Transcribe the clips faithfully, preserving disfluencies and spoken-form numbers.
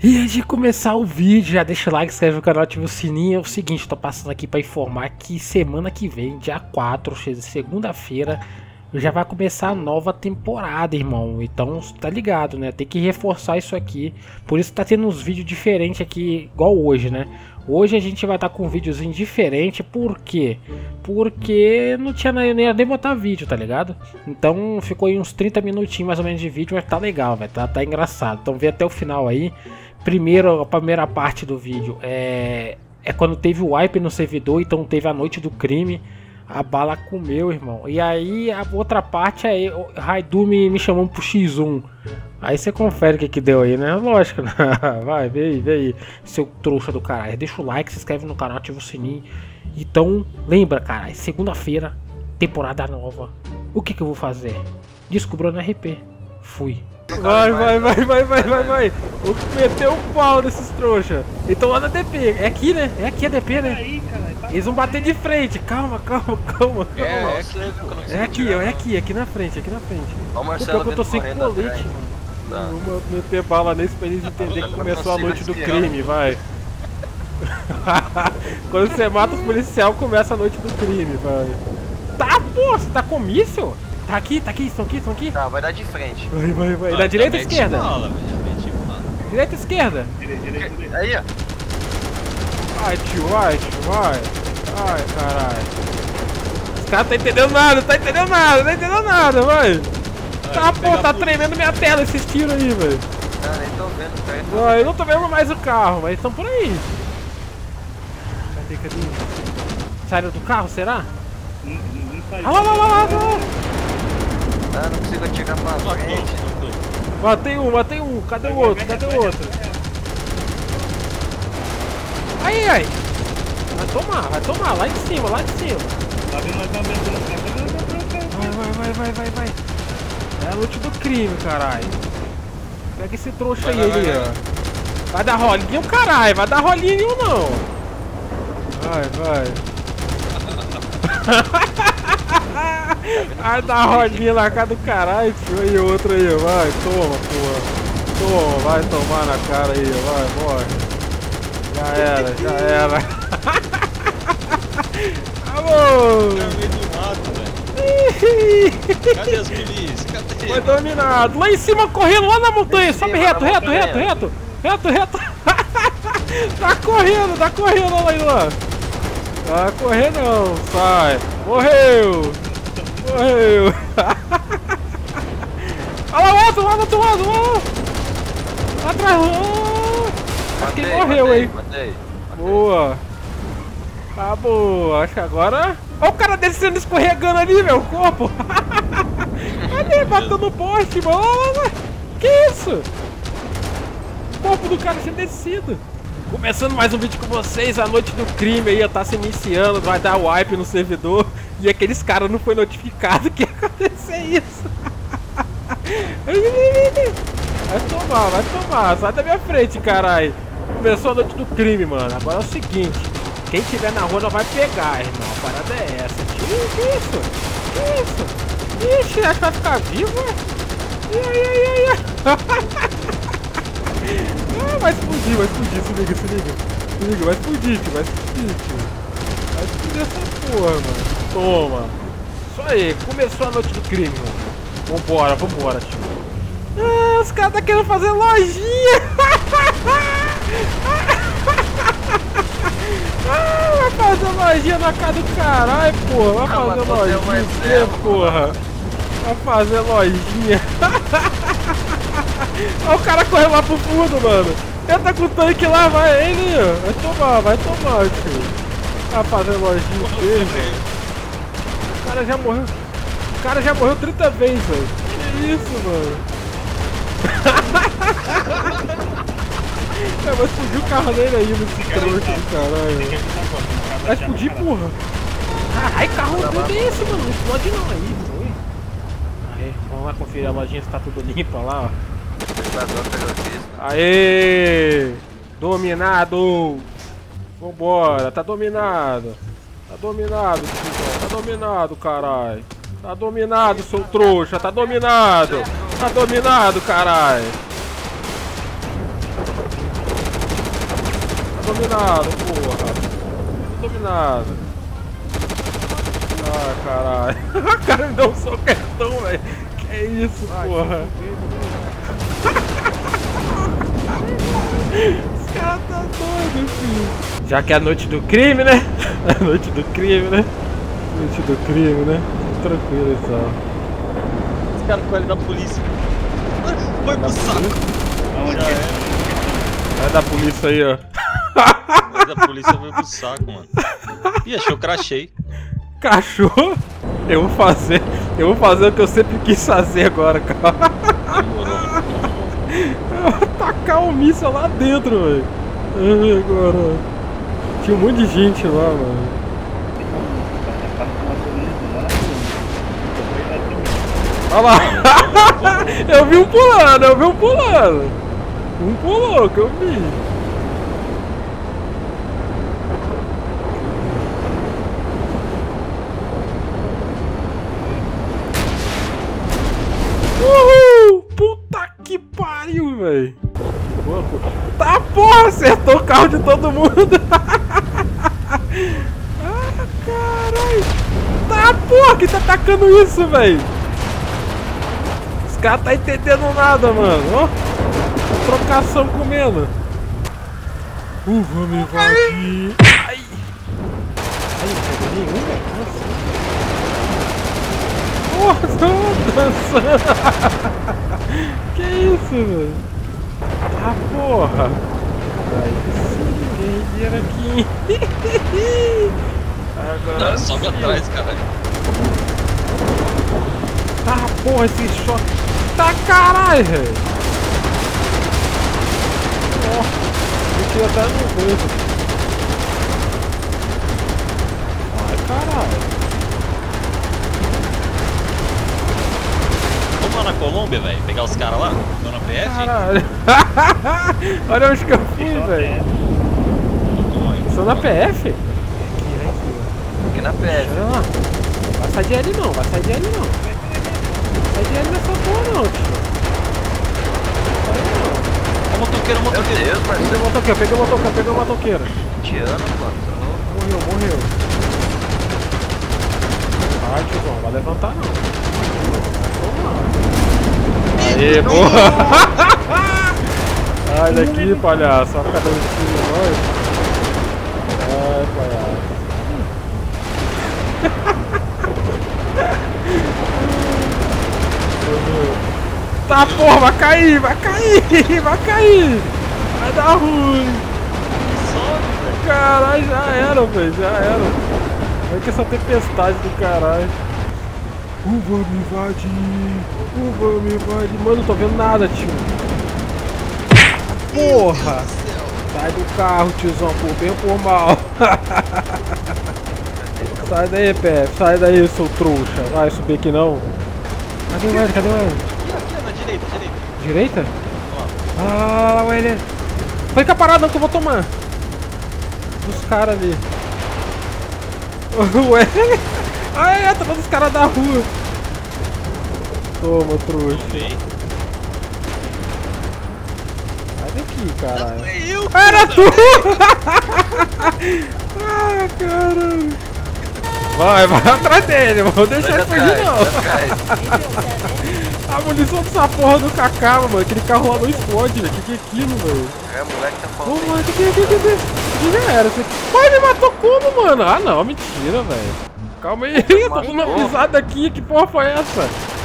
E antes de começar o vídeo, já deixa o like, se inscreve no canal, ativa o sininho. É o seguinte, tô passando aqui pra informar que semana que vem, dia quatro, segunda-feira, já vai começar a nova temporada, irmão. Então, tá ligado, né? Tem que reforçar isso aqui. Por isso tá tendo uns vídeos diferentes aqui, igual hoje, né? Hoje a gente vai estar tá com um videozinho diferente, por quê? Porque não tinha nem, nem botar vídeo, tá ligado? Então ficou aí uns trinta minutinhos mais ou menos de vídeo, mas tá legal, velho, tá, tá engraçado. Então vê até o final aí. Primeiro, a primeira parte do vídeo é, é quando teve o wipe no servidor, então teve a noite do crime. A bala comeu, irmão. E aí a outra parte é o Raidu me, me chamou pro xis um. Aí você confere o que que deu aí, né? Lógico, né? Vai, vem aí, vem aí, seu trouxa do caralho. Deixa o like, se inscreve no canal, ativa o sininho. Então, lembra, cara, segunda-feira, temporada nova. O que que eu vou fazer? Descobriu no R P. Fui. Vai, vai, vai, vai, vai, vai, vai. Vou meter o pau nesses trouxa. Então lá na D P. É aqui, né? É aqui a D P, né? Eles vão bater de frente. Calma, calma, calma, calma. É, é aqui, é aqui, é aqui, aqui na frente, aqui na frente. Ó, o Marcelo, eu tô sem colete, mano. Tá. Vamos meter bala nesse pra eles entenderem que começou a noite do crime, vai. Quando você mata os policiais, começa a noite do crime, vai. Tá, pô, você tá com míssil? Tá aqui, tá aqui, estão aqui, estão aqui? Tá, vai dar de frente. Vai, vai, vai. Da direita ou esquerda? Direita ou esquerda? Aí, ó. Vai, tio, vai, tio, vai. Ai, caralho. Os caras tá entendendo nada, tá entendendo nada, tá entendendo nada, vai. Tá, pô, tá tremendo minha tela esses tiros aí, velho. Ah, nem tô vendo, cara. Não, eu não tô vendo mais o carro, mas estão por aí. Cadê, cadê? Saíram do carro, será? Não, não saiu. Ah, lá, lá, lá, lá, lá. Ah, não consigo atirar pra frente. Matei um, matei um. Cadê o outro? Cadê o outro? Aí, aí. Vai tomar, vai tomar. Lá em cima, lá em cima. Tá vendo mais uma vez? Vai, vai, vai, vai, vai, vai. É a luta do crime, caralho. Pega esse trouxa vai, aí, vai, vai, ó. Vai dar rolinho, caralho. Vai dar rolinho nenhum, não. Vai, vai. Vai dar rolinha na cara do caralho, tio. Aí, outro aí, vai. Toma, porra. Toma, vai tomar na cara aí, vai, morre. Já era, já era. Alô! Cadê as milícias? Cadê? Foi dominado. Lá em cima, correndo, lá na montanha. Sobe reto, reto, reto, reto. Reto, reto. Tá correndo, tá correndo, olha aí lá. Tá correndo não, sai. Morreu. Morreu. Olha lá o outro, lá do outro lado. Lá atrás. Acho que ele morreu, hein. Boa. Tá boa, acho que agora... Olha o cara descendo, escorregando ali, meu corpo. Ali, bateu no poste, mano. Que isso? O corpo do cara sendo descido. Começando mais um vídeo com vocês, a noite do crime aí, tá se iniciando, vai dar wipe no servidor. E aqueles caras não foi notificado que ia acontecer isso. Vai tomar, vai tomar, sai da minha frente, caralho. Começou a noite do crime, mano. Agora é o seguinte. Quem tiver na rua não vai pegar, irmão. A parada é essa. Que isso? Que isso? Ixi, acho que vai ficar vivo, ué? Ai, ai, ai, ai. Ah, vai explodir, vai explodir. Se liga, se liga. Se liga, vai explodir, tio. Vai explodir, tio. Vai explodir essa porra, mano. Toma. Isso aí, começou a noite do crime, mano. Vambora, vambora, tio. Ah, os caras tá querendo fazer lojinha. Ah, vai fazer lojinha na cara do caralho, porra. Vai fazer lojinha, porra. Vai fazer lojinha. Olha o cara correndo lá pro fundo, mano. Entra com o tanque lá, vai ele, ó. Vai tomar, vai tomar, tio. Vai fazer lojinha dele. O cara já morreu. O cara já morreu trinta vezes, velho. Que isso, mano. É, vai explodir o carro dele aí nesse trouxa do caralho. Vai explodir, porra. Caralho, carro doido é esse, mano? Não explode não aí, foi. Aí, vamos lá conferir a lojinha se tá tudo limpa lá, ó. Aê! Dominado! Vambora, tá dominado. Tá dominado, tio. Tá dominado, caralho. Tá dominado, seu trouxa. Tá dominado. Tá dominado, caralho. dominado, porra. Tô dominado. Ah, caralho. O cara me deu um soquetão, velho. Que é isso, porra. Esse cara tá doido, filho. Já que é a noite do crime, né? A noite do crime, né? Noite do crime, né? Tranquilo, então. Esse cara ficou ali da polícia. Foi pro saco. Aonde Já é? Vai da polícia aí, ó. Mas a polícia foi pro saco, mano. Ih, achou, crachei. Cachorro? Eu vou fazer. Eu vou fazer o que eu sempre quis fazer agora, cara. Demorou, mano. Eu vou tacar um míssil lá dentro, velho. Ai, agora. Tinha um monte de gente lá, mano. Olha lá. Eu vi um pulando, eu vi um pulando. Um pulou, que eu vi. Uhul! Puta que pariu, velho. Tá porra, acertou o carro de todo mundo. Ah, caralho. Tá porra, quem tá atacando isso, velho? Os caras tá entendendo nada, mano. Ó, trocação comendo. Uh, vamos invadir. Ai. Ai, não pegou nenhum, velho. Nossa, dançando. Que isso, velho? Ah, porra. Aí sim, ganhei dinheiro aqui. Agora Não, sobe atrás, caralho. Tá, porra, esse choque. Tá, caralho, velho. Ó, eu tiro até no rosto. Ai, caralho. Vamos lá na Colômbia, velho. Pegar os caras lá? Tô na P F? Caralho. Olha onde que eu fui, velho. Sou na P F? Aqui na P F. Olha lá. Vai sair de L não, vai sair de L não. Vai sair de L nessa porra não, tio. Ó, motoqueiro, Meu motoqueiro. Deus, Peguei o parceiro. motoqueiro, peguei o motoqueiro, peguei o motoqueiro. Te amo, mano. Morreu, morreu. Ai, tiozão, não vai levantar não. Aê, porra! Sai daqui, palhaço. Vai ficar dando tiro em nós. Ai, palhaço. Tá, porra, vai cair, vai cair, vai cair. Vai dar ruim. Caralho, já era, velho, já era. Olha que essa tempestade do caralho. Uh, vamos invadir. Uh, vamos invadir. Mano, não tô vendo nada, tio. Porra. Sai do carro, tiozão, por bem ou por mal. Sai daí, Pepe. Sai daí, seu trouxa. Vai subir aqui não. Cadê o L? Cadê o L? Aqui, aqui, na direita, direita. Direita? Ó. Ah, lá o L. Fica parado não que eu vou tomar. Os caras ali. Ué? Ah, é, tá dos caras da rua. Toma, trouxa. Tomei. Sai daqui, caralho. Eu, Era tu! Ah, caralho. Vai, vai atrás dele, não vou deixar ele fugir não. A munição dessa porra do Cacá, mano. Aquele carro lá não explode, velho. Que que é aquilo, velho? É, moleque tá Ô, falando. mano, que que que que que que já era? Você... Pai, me matou como, mano? Ah, não, mentira, velho. Calma aí, eu tô com uma pisada aqui. Que porra foi essa?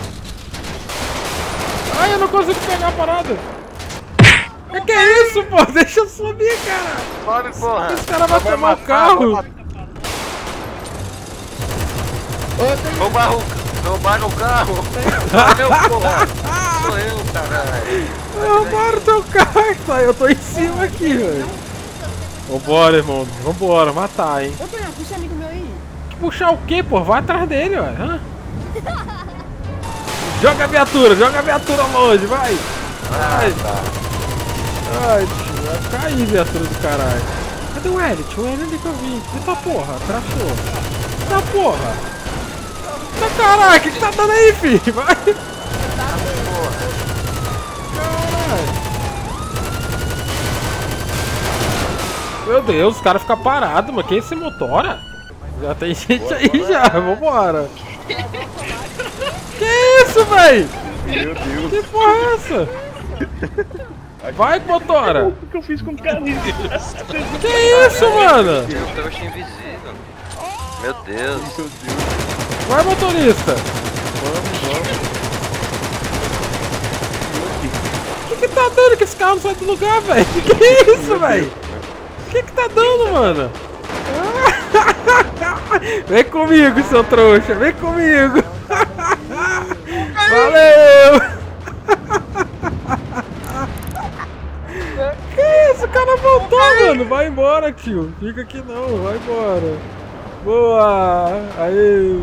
Ai, eu não consigo pegar a parada. Que que é isso, pô? Deixa eu subir, cara. Sobe, porra. Esse cara vai Vai tomar o matar, carro. vai matar. Roubaram, roubaram o carro. Meu porra. Sou eu, caralho. Roubaram o teu carro, tá? Eu tô em cima aqui, velho. Vambora, irmão. Vambora, matar, hein. Ô, Tonhão, puxa amigo meu aí. Puxar o quê, pô? Vai atrás dele, ué. Hã? Joga a viatura, joga a viatura longe, vai. Vai. Ai, tio, vai cair a viatura do caralho. Cadê o Elliot? O Elliot que eu vi. Eita porra, crashou. Eita porra. Eita caralho, o que que tá dando aí, filho? Vai. Caralho. Meu Deus, os caras ficam parados, mano. Quem é esse motora? Já tem gente aí já, vambora. Que isso, véi? Meu Deus. Que porra é essa? Vai, motora. O que eu fiz com o carrinho? Que isso, mano? Eu trouxa invisível. Meu Deus. Vai, motorista. Vamos, vamos. O que que tá dando que esse carro não sai do lugar, velho? Que que é isso, velho? O que que tá dando, mano? Vem comigo, seu trouxa. Vem comigo. Valeu. Que isso? O cara voltou, mano. Vai embora, tio. Fica aqui não. Vai embora. Boa. Aê.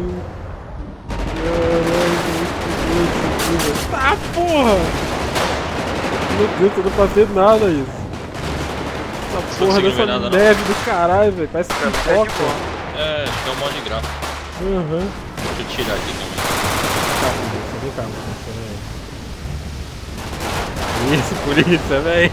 Tá, porra. Meu Deus, eu não passei nada isso. Essa porra dessa nada, neve não. Do caralho, velho. Parece que pipoca. É, acho que é um modo de gráfico. Uhum. Deixa eu tirar aqui também. Vem cá, velho. Isso, polícia, velho.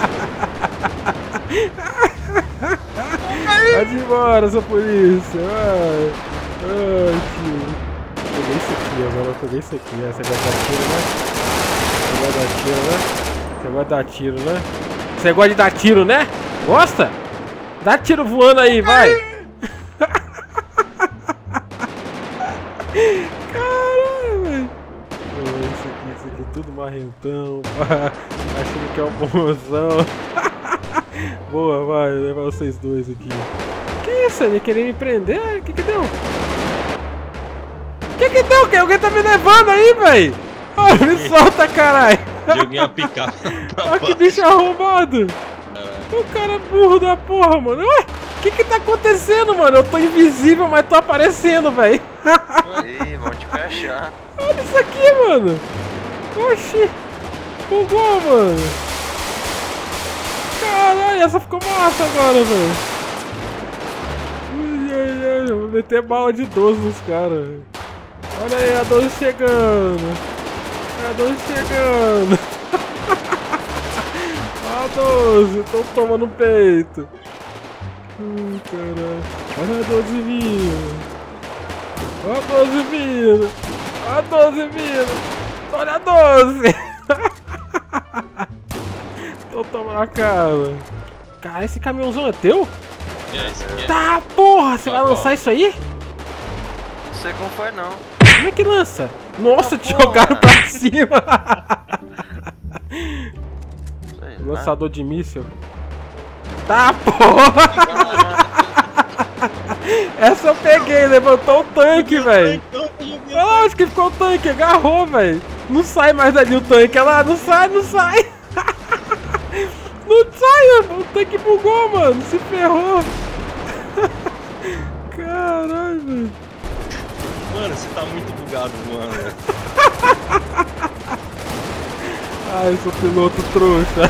Vai embora, essa polícia. Vai. Ai, tio. Peguei isso aqui, agora eu peguei isso aqui. Essa vai dar tiro, né? Você vai dar tiro, né? Você vai dar tiro, né? Você gosta de dar tiro, né? Gosta? Dá tiro voando aí, vai! Caralho, velho! Isso aqui, isso aqui, tudo marrentão, pá. Achando que é uma promoção. Boa, vai, levar vocês dois aqui. Que isso? Ele queria me prender? O que que deu? O que que deu? Que alguém tá me levando aí, velho? Oh, me solta, caralho! Joguei a picar. Olha que bicho arrombado! O cara é burro da porra, mano. Ué, o que que tá acontecendo, mano? Eu tô invisível, mas tô aparecendo, velho. Ih, vão te fechar. Olha isso aqui, mano. Oxi. Bugou, mano. Caralho, essa ficou massa agora, velho. Ai, ai, ai. Vou meter bala de doze nos caras. Olha aí, a doze chegando. A doze chegando. A doze, tô tomando no peito. Ai, caralho. Olha a doze vindo. Olha a doze vindo. Olha a doze vindo. Olha a doze. Tô tomando a cara. Cara, esse caminhãozão é teu? É, esse aqui é. Tá, porra. Você vai lançar isso aí? Não sei como foi, não. Como é que lança? Nossa, te jogaram pra cima. Sei lá. Lançador de míssil. Tá, porra! Essa eu peguei, levantou o tanque, velho. Ah, acho que ficou o tanque, agarrou, velho. Não sai mais dali o tanque, olha lá, não sai, não sai. Não sai, o tanque bugou, mano, se ferrou. Caralho, velho. Mano, você tá muito bugado, mano. Ai, sou piloto trouxa.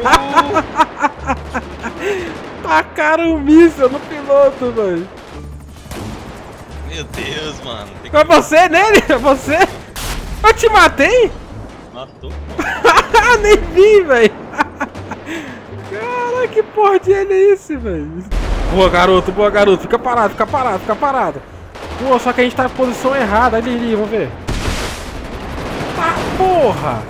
Tacaram um míssil no piloto, velho. Meu Deus, mano. Tem É você nele? É você? Eu te matei? Matou. Nem vi, velho. Cara, que porra de ele é esse, velho? Boa, garoto, boa, garoto. Fica parado, fica parado, fica parado. Pô, só que a gente tá na posição errada. Ali, ali, vamos ver. Tá, porra!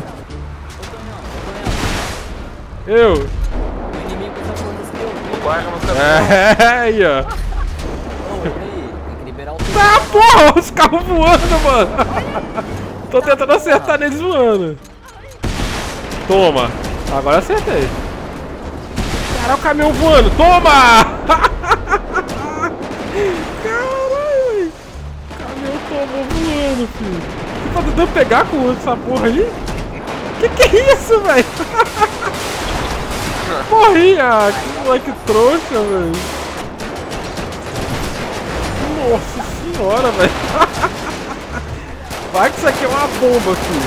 Eu. O inimigo tá falando assim, eu vi. Guarda no caminhão. É, aí, ó. Ô, peraí, tem que liberar o tempo. Tá, porra, os carros voando, mano. Tô tentando acertar eles voando. Toma. Agora acertei. Caralho, o caminhão voando. Toma! Caralho, o caminhão tomou voando, filho. Você tá tentando pegar com essa porra aí? Que que é isso, velho? Morri, ah, que moleque trouxa, velho. Nossa senhora, velho. Vai que isso aqui é uma bomba, filho.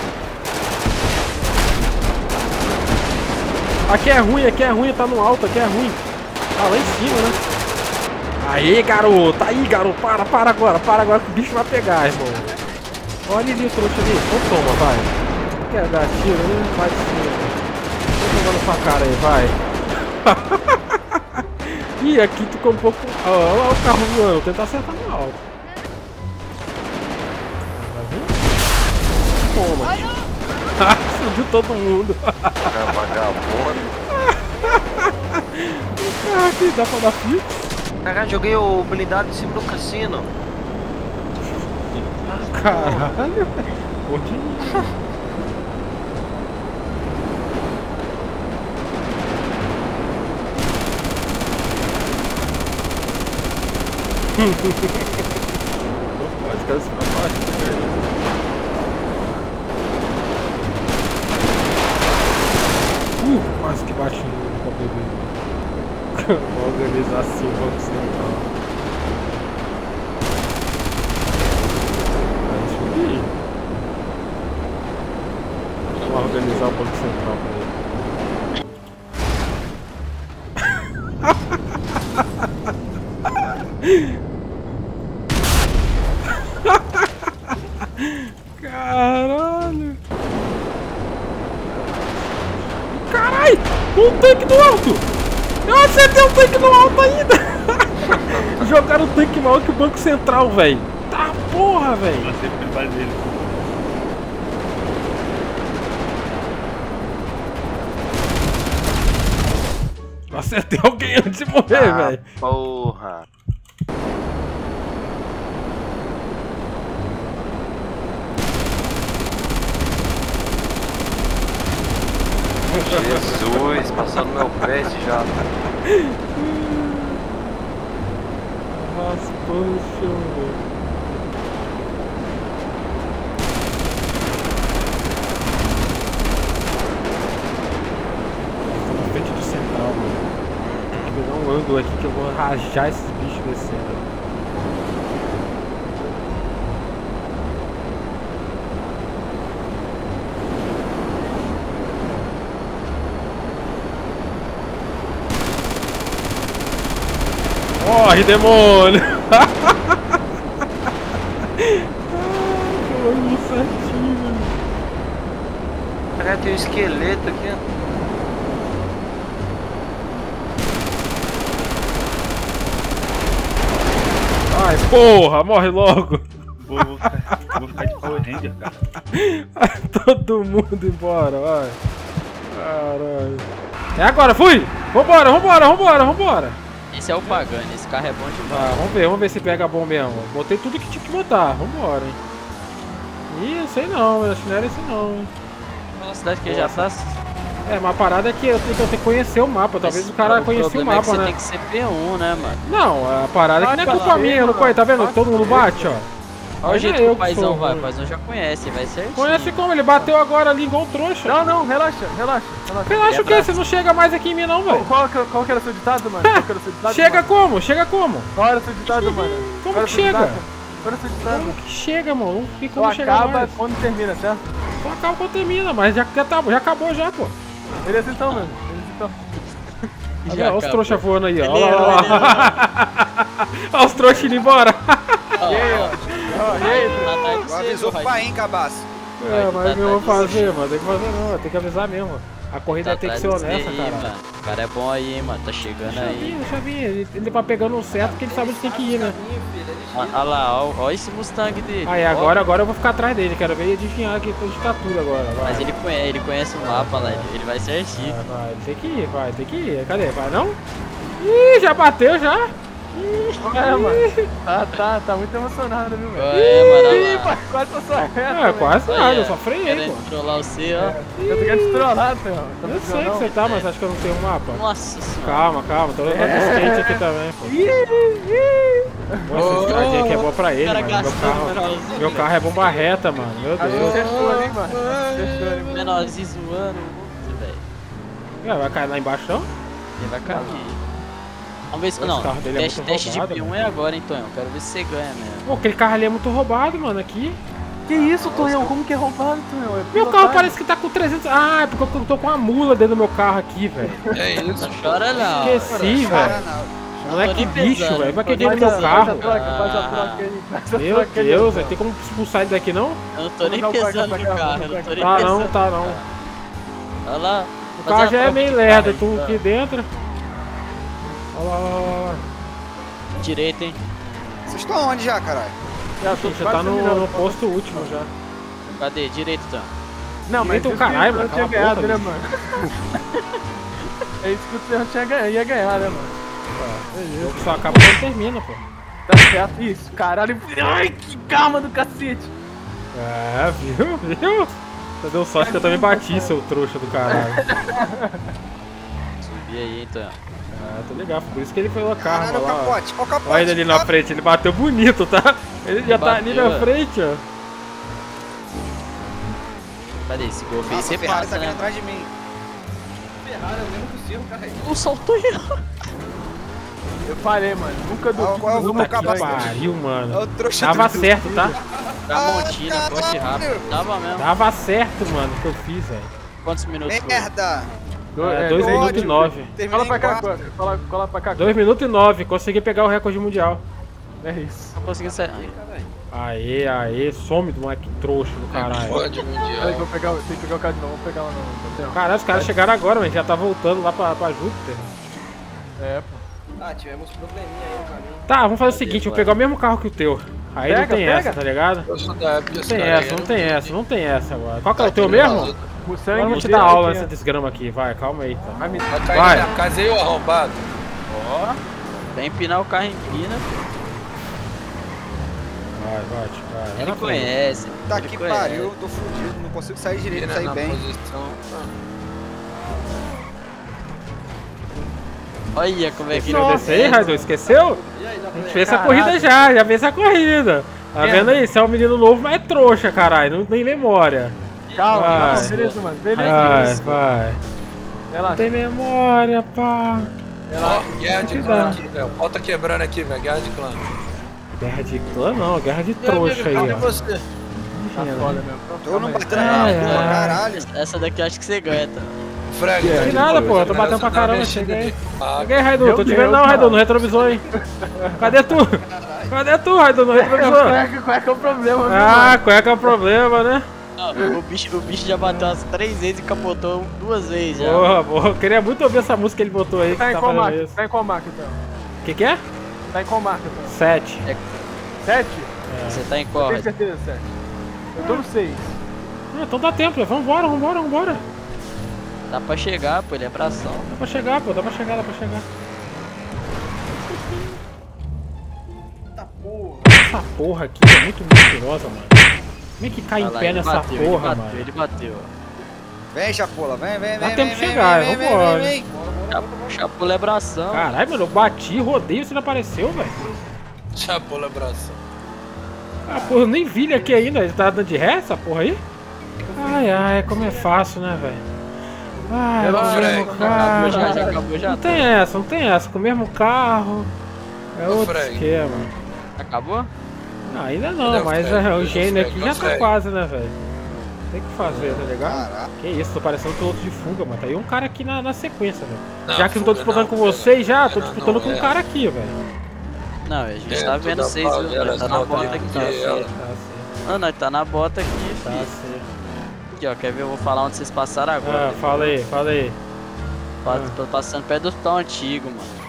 Aqui é ruim, aqui é ruim, tá no alto, aqui é ruim. Tá lá em cima, né? Aí, garoto, aí, garoto, para, para agora, para agora que o bicho vai pegar, irmão. Olha ali o trouxa ali, então toma, vai. Quer dar tiro, né? Vai de cima. Tô jogando pra cara aí, vai. Aqui, aqui tu ficou um pouco... Ó, olha lá o carro voando, vou tentar acertar no alto. Vai vir? Toma. Ah, subiu todo mundo. Vagabundo. O carro aqui, dá pra dar fixo? Caralho, joguei o blindado em cima do cassino. Caralho, velho. Continua. Pode cair pra baixo. Uh, quase que bate no cabelo dele. Vou organizar assim o Banco Central. Vai subir. Vamos organizar o Banco Central pra ele. Caralho! Caralho! Um tanque no alto! Eu acertei um tanque no alto ainda! Jogaram o tanque maior que o Banco Central, velho! Tá porra, velho! Eu sei porque ele faz ele. Eu acertei alguém antes de morrer, Ah, velho! porra. Jesus, passou no meu pé esse jato. Raspando o chão, velho! Tô na frente do central, mano. Tem que pegar um ângulo aqui que eu vou rajar esses bichos descendo. Corre, demônio! Ai, foi um certinho. Caralho, tem um esqueleto aqui, ó. Ai, porra, morre logo! Vou, vou, ficar, vou ficar de Power Ranger, cara. Todo mundo embora, vai. Caralho. É agora, fui! Vambora, vambora, vambora, vambora! Esse é o Pagani, esse carro é bom demais. Tá, vamos ver, vamos ver se pega bom mesmo. Botei tudo que tinha que botar, vambora, hein. Ih, eu sei não, acho que não era esse não, hein. A velocidade que ele já tá. É, mas a parada é que eu tenho que, eu tenho que conhecer o mapa, talvez o cara conhecia o mapa, é que você né? tem que ser P um, né, mano? Não, a parada é que não é culpa minha, eu não conheço, tá vendo? Todo mundo bate, ó. Olha o Aí jeito é que eu o que paizão sou vai, ruim. o paizão já conhece, vai certinho. Conhece como? Ele bateu agora ali igual um trouxa. Não, não, relaxa, relaxa, relaxa. Relaxa o quê? Você não chega mais aqui em mim não, velho. Qual, qual, qual que era o seu ditado, mano? Qual que era o seu ditado, Chega mano? como? Chega como? Qual era o seu ditado, mano? Como Qual era que o seu chega? ditado? Qual era o seu ditado? Como que chega, mano? Não tem Só como chegar acaba mais. quando termina, certo? Só acaba quando termina, mas já, já, tá, já acabou já, pô. Beleza então, mano. Beleza então. Olha lá, os acabou. trouxas voando aí, ó. Ele Olha errou, lá, ele errou. olha lá. Olha os trouxas indo embora. Ó, E aí, ó, ó. Ó, e aí, tá tarde cedo, Avisou pro vai. pai, hein, cabaço? É, mas tá o que eu vou tarde fazer, mano? Tem que fazer não, tem que avisar mesmo. A corrida Tá tem que ser atrás honesta, disso aí, cara. mano. O cara é bom aí, hein, mano. Tá chegando Já aí. vi, já vi. Ele, ele tá pegando um certo porque ele sabe onde tem que ir, né? Olha lá, ó, ó esse Mustang dele. Aí, Ó, agora, agora eu vou ficar atrás dele. Quero ver ele adivinhar aqui onde tá tudo agora. Vai. Mas ele conhece, ele conhece o mapa lá, ele, ele vai certinho. Vai, vai, tem que ir, vai, tem que ir. Cadê? Vai não? Ih, já bateu já? É, mano. Tá, tá, tá muito emocionado, viu, velho? É, mano, Ih, olha lá. pá, quase passou reta, É, velho. quase Olha, nada, eu só freiei, pô. querendo trollar você, ó. Eu tô querendo te trollar, senhor. Tá Eu sei que não? você tá, mas acho que eu não tenho um mapa. Nossa senhora. Calma, calma, tô levando o skate aqui também, pô. Pô, essa estradinha aqui é boa pra ele, O cara mano. Meu gastando carro, menorzinho. meu carro é bomba reta, mano. Meu Acho que Deus. você achou ali, mano. Acho que você achou ali, mano. Menorzinho zoando, muito, velho. É, vai cair lá embaixo não? Ele vai cair. Vamos ver se. Esse Não, carro dele é teste, muito teste roubado, de P um mano. é agora, hein, Tonhão. Quero ver se você ganha mesmo. Pô, aquele carro ali é muito roubado, mano, aqui. Que isso, Tonhão? Como que é roubado, Tonhão? É Meu pilotagem. carro parece que tá com trezentos... Ah, é porque eu tô com uma mula dentro do meu carro aqui, velho. É isso. Não chora não. Esqueci, Cara, velho. não. Moleque nem bicho, pesando, velho. Vai tô que nem dinheiro no meu Faz a carro. troca, faz a troca aí. Faz a Meu troca aí, Deus, ó. velho. Tem como expulsar ele daqui, não? Eu não tô nem Vamos dar um pesando pra cá, no pra cá, carro, eu vamos não tô pra nem Tá pesando. não, tá não. Olha lá. O carro já é meio lerdo, tu aqui dentro. Olha lá, olha lá. Direita, hein? Vocês estão onde já, caralho? Já, já tá no, no posto último já. Cadê? Direita, então. Não, mas Direita o isso caralho, que eu mano, tinha cala a ganhado, boca, né, mano? É isso que o Serrano tinha ganhado, ia ganhar, né, mano? O jogo só acaba quando termina, pô. Tá certo, isso, caralho. Ai, que calma do cacete. É, viu? Viu? Você deu sorte que eu também bati, seu trouxa do caralho. Subi aí, então. Ah, tô ligado, por isso que ele foi lá Caralho, carro o lá. capote, ó o capote. Olha ele ali na tá? frente, ele bateu bonito, tá? Ele já tá ali Bateu, na é. frente, ó. Cadê esse golfe aí? Nossa, Você a Ferrari passa, tá vindo né? atrás de mim. Não soltou eu. Eu falei, mano. Nunca duvido. Ó, ó, do Puta Puta que que pariu, mano. É o trouxa Tava do- certo, tá? Tramontina, Ah, corte rápido. caralho. Tava mesmo. Tava certo, mano, o que eu fiz, velho. Quantos minutos foi? Merda. Do- É, é, dois do minutos ódio. e nove. Terminei Cola pra em cá, quarto. cola, cola, cola pra cá. dois minutos e nove, consegui pegar o recorde mundial. É isso. Não consegui sair. Aê, aê, some do moleque trouxa do caralho. Peraí, vou pegar, tem que pegar o cara de novo, vou pegar lá não. não. Caralho, os caras chegaram agora, mas já tá voltando lá pra, pra Júpiter. É, pô. Ah, tivemos probleminha aí no caminho. Tá, vamos fazer o seguinte, eu vou pegar o mesmo carro que o teu. Aí não Pega, tem pega. essa, tá ligado? Eu sou da época, Não tem essa, não tem essa, não tem essa agora. Qual que é o teu mesmo? Agora Mustang eu vou te G dar aula oitenta. nessa desgrama aqui, vai, calma aí, tá. Vai me Vai cair Vai. na minha casa aí, ô arrombado. Ó. Vai empinar o carro, empina. Vai, vai, tio, vai. vai Ele na frente. conhece. Tá ele que conhece. pariu, eu tô fudido, não consigo sair direito, Vira sair na bem. posição. Olha como é que Não ele descer aí, Raidon, esqueceu? A gente fez essa corrida já, já fez essa corrida. Tá vendo aí? Você é um menino novo, mas é trouxa, caralho, não tem memória. Calma, Vai. calma, beleza, mano. Beleza, Vai, beleza. vai. Não Relaxa. tem memória, pá. Ó, guerra de que clã dá. aqui, velho. O pau tá quebrando aqui, velho. Guerra de clã. Guerra de clã não, guerra de trouxa aí, Cadê ó. você? Tá foda mesmo. Tô Calma não aí. batendo Ai, na porra, ai. caralho. Essa daqui eu acho que você ganha, tá? Frag, Que nada, pô, eu tô batendo pra caramba, chega aí. Chega aí, Raidon, tô Meu te vendo Deus, não, cara. Raidon, no retrovisor, hein. Cadê tu? Cadê tu, Raidon, no Qual retrovisor? é, que- qual é que é o problema, meu Ah, mano? qual é que é o problema, né? Ah, o, bicho, o bicho já bateu umas três vezes e capotou duas vezes já. Porra, porra, eu queria muito ouvir essa música que ele botou aí, que Tá em tá qual fazendo marca? isso. Tá em qual marca, então? Que que é? Tá em qual marca, então? Sete. Sete? Você tá em Eu qual? tenho certeza, sete. Eu tô no seis. Ah, então dá tempo, né? Vambora, vambora, vambora. Dá pra chegar, pô, ele é bração. Dá pra chegar, pô, dá pra chegar, dá pra chegar. Essa porra aqui é muito mentirosa, mano. Como é que cai Olha em lá, pé ele nessa bateu, ele porra, bateu, mano? Ele bateu. Vem, Chapola, vem, vem, Dá vem. tempo vem, de chegar, vem, vem, vambora. vem, vem, Chapo- Chapula é bração. Caralho, mano, eu bati, rodei e você não apareceu, velho. Chapola abraço. Ah, porra, eu nem vi ele aqui ainda. Ele tá dando de ré, essa porra aí? Ai, ai, como é fácil, né, velho? Ai, Ela- com o mesmo Acabou já, já carro. acabou já. Não tem essa, não tem essa. Com o mesmo carro. É Ô, outro Frank. esquema. Acabou? Não, ainda Cadê não, o mas Frank? é, o Cadê o gênio Frank? aqui Cadê já o tá Frank? quase, né, velho? Tem que fazer, tá ligado? Caraca. Que isso, tô parecendo piloto de fuga, mano. Tá aí um cara aqui na, na sequência, velho. Não, Já que não tô fuga disputando não, com fuga vocês, já, tô não, disputando não, com um é. cara aqui, velho. Não, a gente É, tá tudo vendo a vocês, pau, viu? elas Nós tá não na bota tem aqui. que Tá ela- certo, tá certo, Ah, nós tá na bota aqui, tá filho. certo. Aqui, ó, quer ver? Eu vou falar onde vocês passaram agora. Ah, fala aí, fala aí. Pa- Tô passando perto do tão antigo, mano.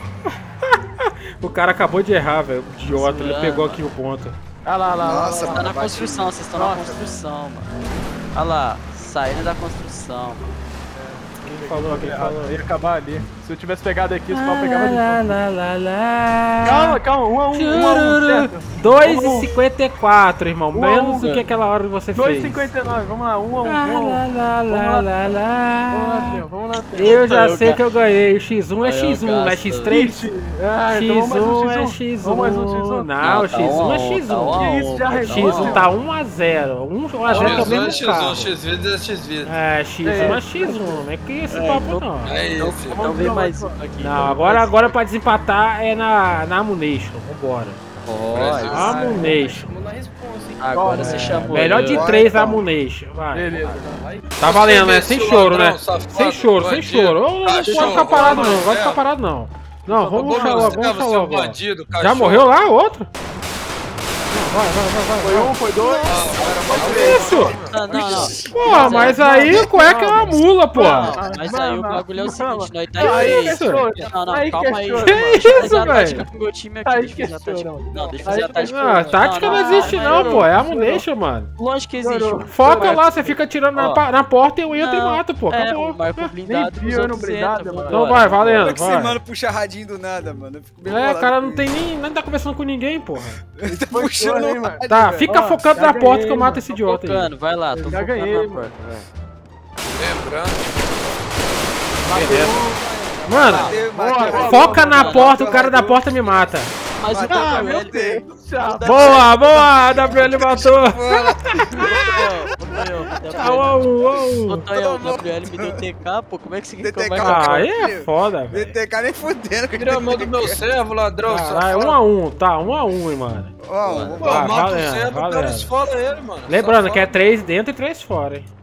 O cara acabou de errar, velho. O idiota, ele Zoando. pegou aqui o ponto. Ah lá, lá, lá, lá, Nossa, lá. Tá na vai construção, vocês estão na Nossa. construção, mano. Olha lá, saindo da construção. Quem falou, quem Eu falou? ia acabar ali. Se eu tivesse pegado aqui, os pau Lá, pegava de lá, novo. lá, lá, lá. Calma, calma, um a um, um a um, certo? dois e cinquenta e quatro, irmão. Um a Menos um. do que aquela hora que você dois fez. e cinquenta e nove, vamos lá, um a um, um Lá, a um. lá, lá, Vamos lá, lá. lá, Vamos lá, lá. Theo, vamos lá, Theo. Eu já Eu sei ga- que eu ganhei. O X um é Aí eu X um, não é gasto. X três? Ixi, ah, então vamos mais um X um é X um. X um. Vamos mais um X um. Não, Não, o tá X um é um a um, X tá um um. a um. Que isso, já Tá arregou. X um tá um a zero. um a zero é o X um é mesmo X um, carro. X vida é X vida. É, X um é X um. Não é que esse É, papo então- não. É isso. Então vem mais um aqui. Não, agora, agora pra desempatar é na, na Ammunition. Vambora. Pode. Ammunition. Vamos na responsa, hein? Agora Bom, você é, chamou. Melhor de Bora, três então. Ammunition. Vai. Beleza. Tá valendo, né? Sem Seu choro, ladrão, né? safado, Sem choro, sem bandido, choro. Eu não pode cachorro, ficar parado não, não mano, gosto de ficar é. parado não. Não, vamos Acabou puxar meu logo, servo, vamos puxar seu logo. ó. bandido, Já cachorro. morreu lá o outro? Não, vai, vai, vai, vai. Foi um, foi dois. Isso! Não, não, não. Pô, mas aí o cueca é uma mula, pô. Não, mas aí o bagulho é o seguinte, nós tá Aí em isso? três. Não, não, Aí calma aí. questiona, Que Deixa eu fazer a isso, tática velho? com o meu time aqui. Aí Deixa eu fazer a tática. questiona. Não, deixa eu fazer a Aí tática. Ah, tática não existe não, pô. É a não. ammunition, mano. Lógico que existe. Chorou. Foca lá, você fica tirando na, Ó. pa- na porta e eu entro e Não, mato, pô. É, Acabou. o Marco blindado Nem dos viu, outros no blindado, entra, mano. Então vambora. vai, valendo, Como é que esse vai. mano puxa radinho do nada, mano? Eu fico meio É, bolado o cara com não ele. tem nem. nem tá conversando com ninguém, porra. Ele tá Foi puxando choro, hein, o mano? rádio, Tá, velho. fica Ó, focando já na porta que eu ganhei, mato mano. esse idiota aí. Focando, vai lá, tô Já focando ganhei, na mano. porta. vai. Lembrando. Mano, Matei, Boa, matei. boa, foca na boa, porta, o cara da porta me mata. Mas o Matei, Ah, W meu L... Deus. Tchau. Boa, boa, a W L matou. Tchau, Ô, uau, uau. Tonhão, o W L me deu T K, pô, como é que você quer que eu D T K, vai Ah, cara. aí é foda, velho. D T K nem fudendo. que Tira a mão do meu servo, ladrão. Caralho, um a um, tá, um a um, hein, mano. Ó, Mano. Pô, Vai, mata o valendo, servo, o cara valendo. esfola ele, mano. Lembrando que é Safado. três dentro e três fora, hein.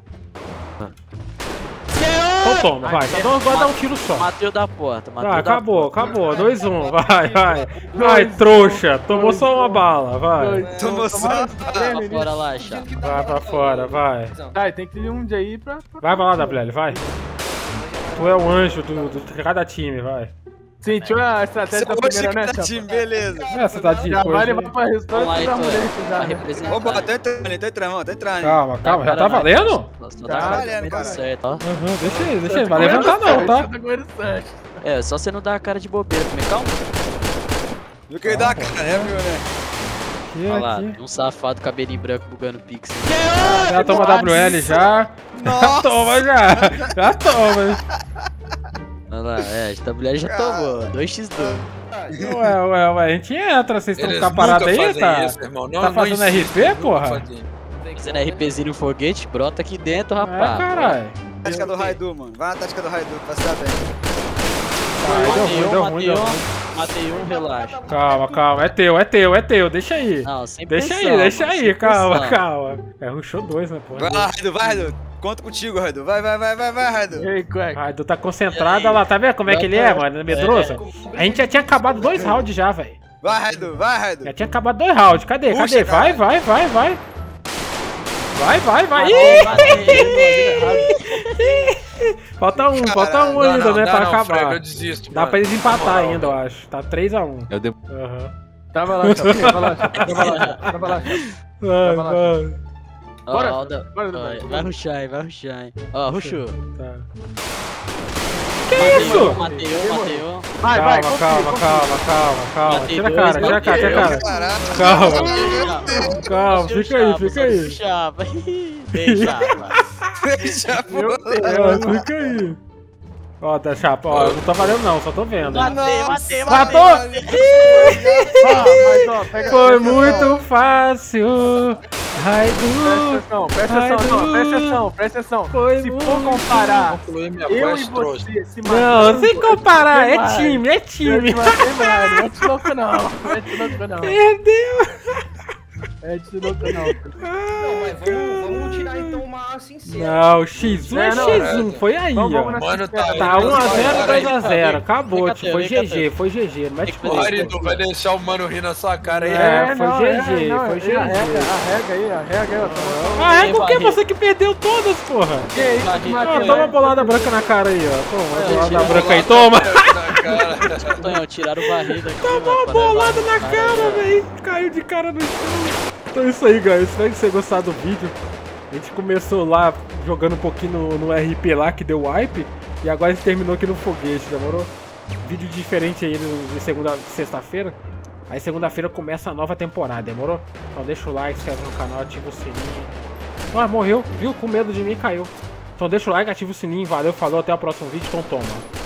Então toma, vai, só dá- vai dar um tiro só. Matei o da porta, matei Vai, o da acabou, porta. acabou, dois um, vai, vai. Vai, trouxa, tomou só uma bala, vai. Tomou só. Vai fora lá, chapa. Vai pra fora, vai. Tá, e tem que ir um dia aí pra... Vai pra lá, W L, vai. Tu é o anjo do, do de cada time, vai. Sentiu a estratégia da primeira, né, chapa? time, beleza. Essa tá de Já vai coisa. levar pra Vamos lá, restaurante da então. mulher já, Pra né? representar. Opa, tô entrando, tô entrando, tô entrando. Calma, calma, já Cara, tá vai. valendo? Só Tá dá valendo, tá cara. certo, ó. Aham, deixa ele, deixa ele, vai levantar não, tá? Tá com ele certo. É, só você não dar a cara de bobeira também, calma. Viu que ele dá a cara, né, viu, né? Aqui, Olha lá, aqui. um safado cabelinho branco bugando pixel. Já toma W L já. Já toma já. Já toma. Olha lá, é, a W L já tomou, dois por dois. Ué, ué, ué, a gente entra, vocês estão Eles ficar parados nunca aí, fazem tá? isso, irmão. Não, Tá não fazendo insiste, R P, nunca porra? fazem. Fazendo RPzinho no foguete, brota aqui dentro, É, rapaz. caralho. Tática do Raidu, mano. Vai na tática do Raidu, pra se dar bem. Deu Matei ruim, um, deu ruim, matei deu um, ruim. matei um, relaxa. Calma, calma, é teu, é teu, é teu, deixa aí. Não, sem Deixa pressão, aí, deixa mano, aí, sem calma, pressão. calma. É, rushou dois, né, pô? Vai lá, Raidu, vai, Raidu. Conto contigo, Raidu. Vai, vai, vai, vai, vai, Raidu. E aí, cueca? Ai, tu tá concentrado, olha lá, tá vendo como é que ele é, mano? Medroso? A gente já tinha acabado dois rounds já, velho. Vai, Raidu, vai, Raidu. Já tinha acabado dois rounds, cadê? Puxa, Cadê? Vai, cara. vai, vai, vai. Vai, vai, vai. Matei, matei, Ih! Falta um, falta um Não, ainda, não, né, dá pra não, acabar. Frega, eu desisto, Dá mano. pra eles empatar Na moral, ainda, eu velho. acho. Tá três a um. Eu dei... Aham. Tava lá, chapa. Tava lá, chapa. Tava lá, chapa. Tava lá, chapa. Vai, lá, vai. Ó, Bora, ó, da- bora, ó, bora. vai rushar, hein, vai rushar, hein. Ó, rushou. Tá. Matei isso? um, matei um, matei um. Vai, vai, Calma, confia, calma, confia. calma, calma, calma. Matei Tira a dois, cara, tira a cara, tira a cara. Caraca. Calma, calma, fica aí, fica aí. Chapa, deixa, Já Meu foi. Deus. É, fica aí. Ó, tá chapa, ó, não tô valendo não, só tô vendo. Matei, matei, matei. Matou! Ah, mas ó, pega. Foi presta muito fácil. atenção, Raidu. Presta atenção, presta atenção, não, presta atenção, presta atenção. Foi Se muito. for comparar Concluí minha eu e quest, trouxa. você se Não, matando, sem comparar, é demais. time, é Eu time. te matei, mano. Não é de louco, não. Não é de louco, não. Perdeu. É de louco, não. Não, mas vamos, vamos tirar então uma sincera. Não, X um é Não, não, X um, foi aí, Vamos, vamos ó. na Mano, tá sincera. Tá um a zero, dois a Vem zero, cá, acabou, vem cá, tio, foi vem cá, G G, foi G G, não mete Tem que fogo. fazer Marido, vai deixar o mano rir na sua cara aí. É, foi não, G G, é, não, foi é, G G. Arrega, arrega aí, arrega aí, ó. Toma, Ah, é porque barriga. você que perdeu todas, porra. Que isso, Barriga. que Ah, matei, toma né? uma bolada branca na cara aí, ó. Toma, uma É, bolada tira a branca aí, bolada toma. na cara. Tonhão, tiraram o barrido aqui. Toma mano, uma pra levar bolada no na cara, velho. Caiu de cara no chão. Então é isso aí, galera. Espero que vocês gostaram do vídeo. A gente começou lá jogando um pouquinho no, no R P lá, que deu wipe. E agora a gente terminou aqui no foguete, demorou? Vídeo diferente aí no, de segunda, sexta-feira. Aí segunda-feira começa a nova temporada, demorou? Então deixa o like, se inscreve no canal, ativa o sininho. Ah, morreu, viu? Com medo de mim, caiu. Então deixa o like, ativa o sininho, valeu, falou, até o próximo vídeo, então toma.